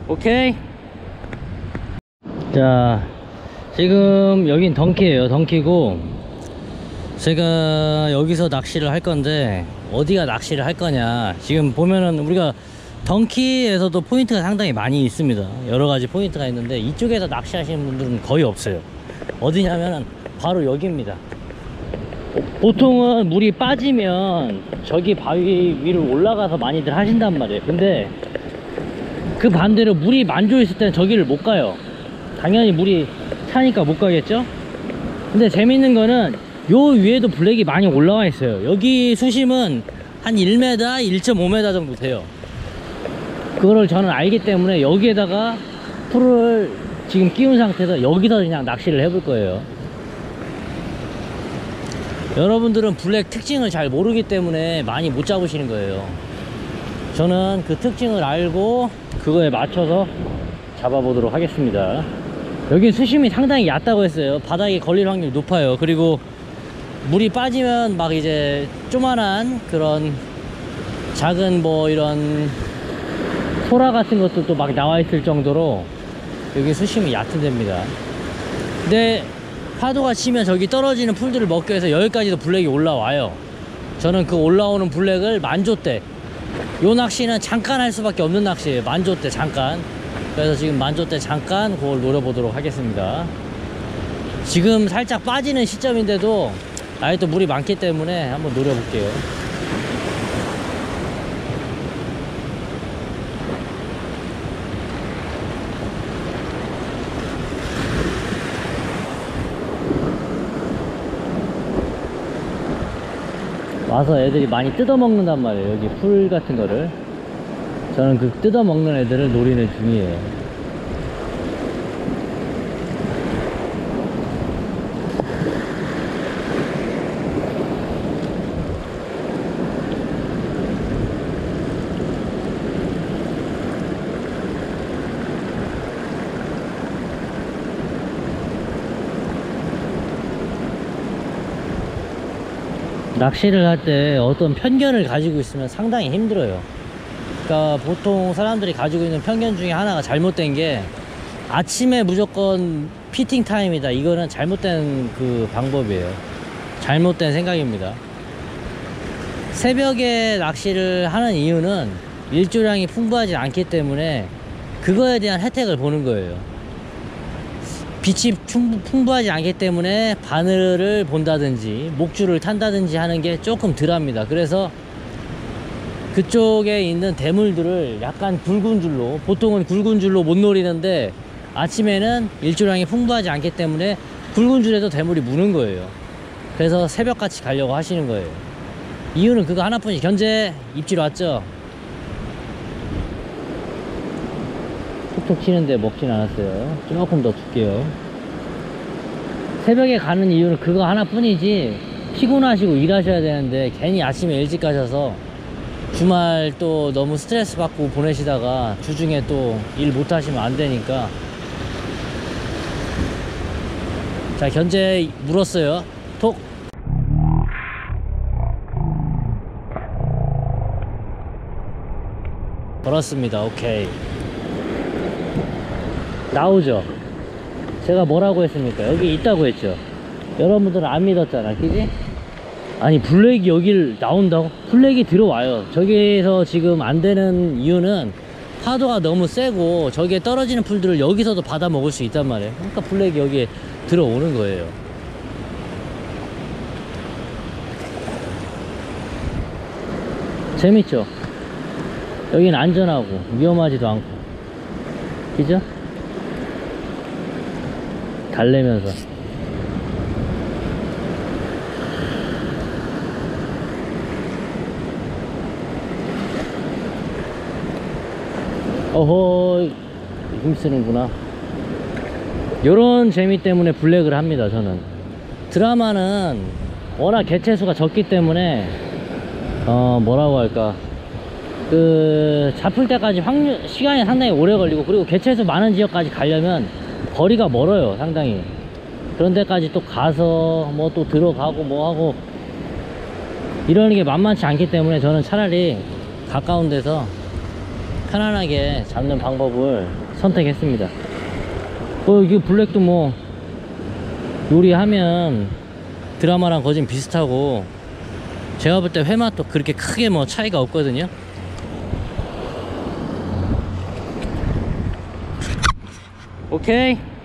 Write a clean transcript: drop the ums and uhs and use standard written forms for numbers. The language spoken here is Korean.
오케이. 자, 지금 여긴 덩키예요. 덩키고 제가 여기서 낚시를 할 건데 어디가 낚시를 할 거냐, 지금 보면은 우리가 덩키에서도 포인트가 상당히 많이 있습니다. 여러 가지 포인트가 있는데 이쪽에서 낚시하시는 분들은 거의 없어요. 어디냐면은 바로 여기입니다. 보통은 물이 빠지면 저기 바위 위로 올라가서 많이들 하신단 말이에요. 근데 그 반대로 물이 만조 있을 때는 저기를 못 가요. 당연히 물이 차니까 못 가겠죠. 근데 재밌는 거는 요 위에도 블랙이 많이 올라와 있어요. 여기 수심은 한 1m, 1.5m 정도 돼요. 그거를 저는 알기 때문에 여기에다가 풀을 지금 끼운 상태에서 여기서 그냥 낚시를 해볼 거예요. 여러분들은 블랙 특징을 잘 모르기 때문에 많이 못 잡으시는 거예요. 저는 그 특징을 알고 그거에 맞춰서 잡아보도록 하겠습니다. 여기 수심이 상당히 얕다고 했어요. 바닥에 걸릴 확률이 높아요. 그리고 물이 빠지면 막 이제 조만한 그런 작은 뭐 이런 소라 같은 것도 또 막 나와 있을 정도로 여기 수심이 얕은 데입니다. 근데 파도가 치면 저기 떨어지는 풀들을 먹기 위해서 여기까지도 블랙이 올라와요. 저는 그 올라오는 블랙을 만조대, 요 낚시는 잠깐 할 수밖에 없는 낚시예요. 만조대 잠깐. 그래서 지금 만조대 잠깐 그걸 노려보도록 하겠습니다. 지금 살짝 빠지는 시점인데도 아예 또 물이 많기 때문에 한번 노려볼게요. 와서 애들이 많이 뜯어먹는단 말이에요. 여기 풀 같은 거를. 저는 그 뜯어먹는 애들을 노리는 중이에요. 낚시를 할 때 어떤 편견을 가지고 있으면 상당히 힘들어요. 그러니까 보통 사람들이 가지고 있는 편견 중에 하나가 잘못된 게 아침에 무조건 피팅 타임이다. 이거는 잘못된 그 방법이에요. 잘못된 생각입니다. 새벽에 낚시를 하는 이유는 일조량이 풍부하지 않기 때문에 그거에 대한 혜택을 보는 거예요. 빛이 풍부하지 않기 때문에 바늘을 본다든지 목줄을 탄다든지 하는 게 조금 덜합니다. 그래서 그쪽에 있는 대물들을 약간 굵은 줄로, 보통은 굵은 줄로 못 노리는데 아침에는 일조량이 풍부하지 않기 때문에 굵은 줄에도 대물이 무는 거예요. 그래서 새벽같이 가려고 하시는 거예요. 이유는 그거 하나뿐이. 견제 입질 왔죠? 툭툭 치는데 먹진 않았어요. 조금 더 줄게요. 새벽에 가는 이유는 그거 하나뿐이지, 피곤하시고 일하셔야 되는데 괜히 아침에 일찍 가셔서 주말 또 너무 스트레스 받고 보내시다가 주중에 또 일 못하시면 안 되니까. 자, 견제 물었어요. 톡. 걸었습니다. 오케이. 나오죠? 제가 뭐라고 했습니까? 여기 있다고 했죠? 여러분들은 안 믿었잖아, 그지? 아니, 블랙이 여길 나온다고? 블랙이 들어와요. 저기에서 지금 안 되는 이유는 파도가 너무 세고 저기에 떨어지는 풀들을 여기서도 받아 먹을 수 있단 말이에요. 그러니까 블랙이 여기에 들어오는 거예요. 재밌죠? 여긴 안전하고 위험하지도 않고, 그죠? 달래면서. 어허, 힘쓰는구나. 요런 재미 때문에 블랙을 합니다. 저는 드라마는 워낙 개체수가 적기 때문에 뭐라고 할까, 그 잡힐 때까지 시간이 상당히 오래 걸리고, 그리고 개체수 많은 지역까지 가려면 거리가 멀어요. 상당히. 그런 데까지 또 가서 뭐 또 들어가고 뭐 하고 이러는 게 만만치 않기 때문에 저는 차라리 가까운 데서 편안하게 잡는 방법을 선택했습니다. 이게 블랙도 뭐 요리하면 드라마랑 거진 비슷하고, 제가 볼 때 회맛도 그렇게 크게 뭐 차이가 없거든요. 오케이.